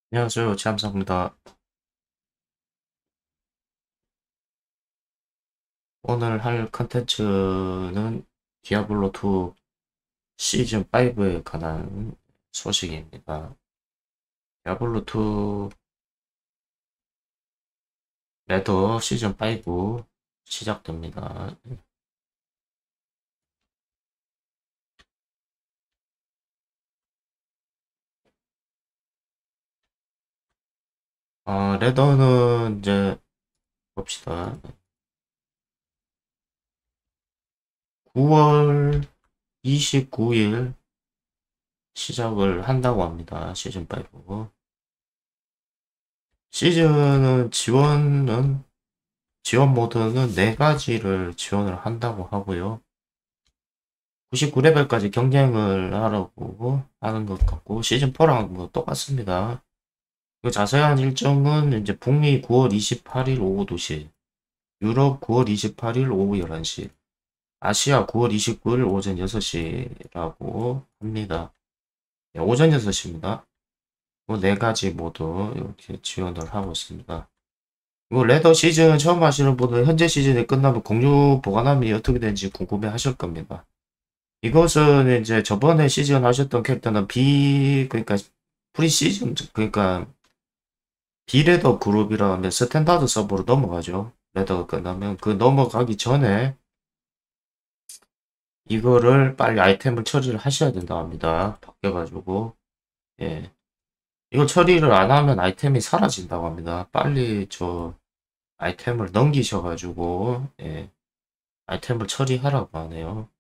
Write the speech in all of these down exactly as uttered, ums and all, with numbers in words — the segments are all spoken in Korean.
안녕하세요. 지함사입니다. 오늘 할 컨텐츠는 디아블로2 시즌5에 관한 소식입니다. 디아블로2 레더 시즌5 시작됩니다. 어, 레더는 이제 봅시다. 구월 이십구일 시작을 한다고 합니다. 시즌5. 시즌은 지원은 지원 모드는 네 가지를 지원을 한다고 하고요. 구십구 레벨까지 경쟁을 하라고 하는 것 같고, 시즌사랑 뭐 똑같습니다. 그 자세한 일정은 이제 북미 구월 이십팔일 오후 두 시, 유럽 구월 이십팔일 오후 열한 시, 아시아 구월 이십구일 오전 여섯 시라고 합니다. 네, 오전 여섯 시입니다. 뭐 네 가지 모두 이렇게 지원을 하고 있습니다. 뭐 레더 시즌 처음 하시는 분은 현재 시즌이 끝나면 공유 보관함이 어떻게 되는지 궁금해 하실 겁니다. 이것은 이제 저번에 시즌 하셨던 캐릭터는 비, 그러니까 프리 시즌, 그러니까 비레더 그룹이라 하면 스탠다드 서버로 넘어가죠. 레더가 끝나면 그 넘어가기 전에 이거를 빨리 아이템을 처리를 하셔야 된다 합니다. 바뀌어가지고 예, 이거 처리를 안 하면 아이템이 사라진다고 합니다. 빨리 저 아이템을 넘기셔가지고 예, 아이템을 처리하라고 하네요.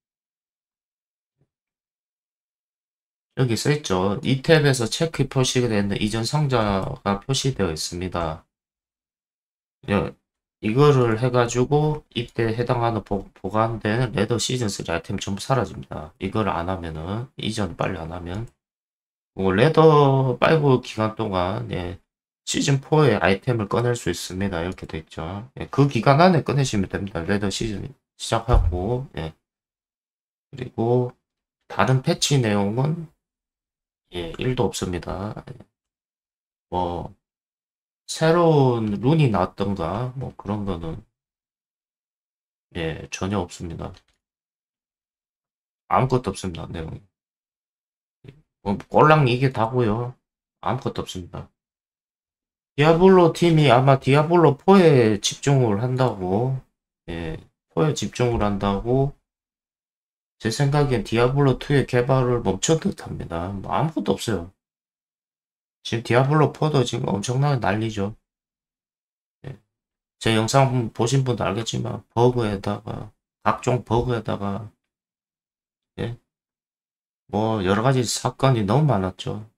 여기 써있죠. 이 탭에서 체크 표시가 되는 이전 상자가 표시되어 있습니다. 예, 이거를 해가지고 이때 해당하는 보, 보관된 레더 시즌3 아이템 전부 사라집니다. 이걸 안 하면은, 이전 빨리 안 하면. 뭐 레더 오 기간 동안, 예, 시즌사의 아이템을 꺼낼 수 있습니다. 이렇게 돼 있죠. 예, 그 기간 안에 꺼내시면 됩니다. 레더 시즌 시작하고, 예. 그리고 다른 패치 내용은, 예, 일도 없습니다. 뭐, 새로운 룬이 나왔던가, 뭐 그런 거는, 예, 전혀 없습니다. 아무것도 없습니다. 내용이. 뭐, 꼴랑 이게 다고요. 아무것도 없습니다. 디아블로 팀이 아마 디아블로 사에 집중을 한다고, 예, 사에 집중을 한다고, 제 생각엔 디아블로 이의 개발을 멈춘 듯 합니다. 뭐 아무것도 없어요. 지금 디아블로 사도 지금 엄청나게 난리죠. 예. 제 영상 보신 분도 알겠지만, 버그에다가, 각종 버그에다가, 예, 뭐, 여러 가지 사건이 너무 많았죠.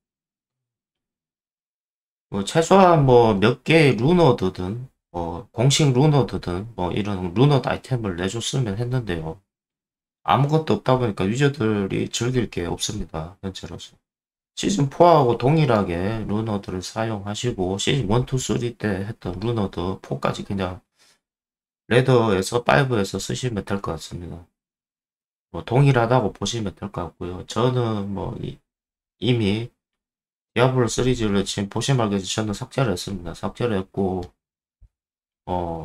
뭐 최소한 뭐 몇 개의 루너드든 뭐 공식 루너드든 뭐 이런 루너 아이템을 내줬으면 했는데요. 아무것도 없다 보니까 유저들이 즐길 게 없습니다. 현재로서. 시즌사하고 동일하게 루너들을 사용하시고 시즌 일, 이, 삼 때 했던 루너드 사까지 그냥 레더에서 오에서 쓰시면 될 것 같습니다. 뭐 동일하다고 보시면 될 것 같고요. 저는 뭐 이, 이미 디아블로 시리즈를 지금 보시 말겠지 저는 삭제를 했습니다. 삭제를 했고 어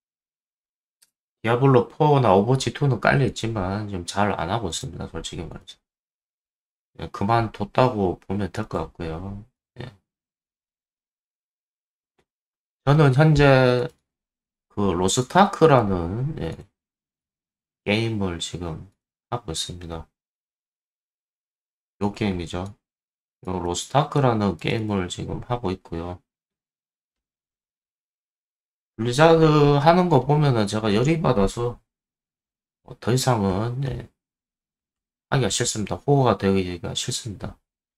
디아블로 사나 오버워치 이는 깔려있지만 좀 잘 안하고 있습니다. 솔직히 말해서. 예, 그만뒀다고 보면 될 것 같고요. 예. 저는 현재 그 로스타크라는 예, 게임을 지금 하고 있습니다. 요 게임이죠. 요 로스타크라는 게임을 지금 하고 있고요. 블리자드 하는 거 보면은 제가 열이 받아서 뭐더 이상은 예, 하기가 싫습니다. 호호가 되기가 싫습니다.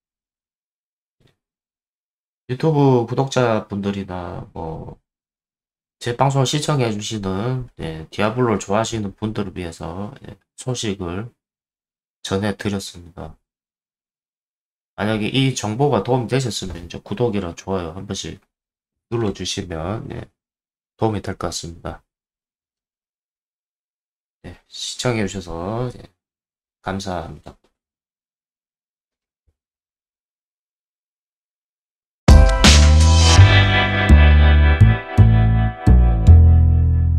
유튜브 구독자분들이나 뭐 제 방송을 시청해 주시는 예, 디아블로를 좋아하시는 분들을 위해서 예, 소식을 전해 드렸습니다. 만약에 이 정보가 도움이 되셨으면 이제 구독이랑 좋아요 한 번씩 눌러 주시면 예, 도움이 될 것 같습니다. 예, 시청해 주셔서 예, 감사합니다.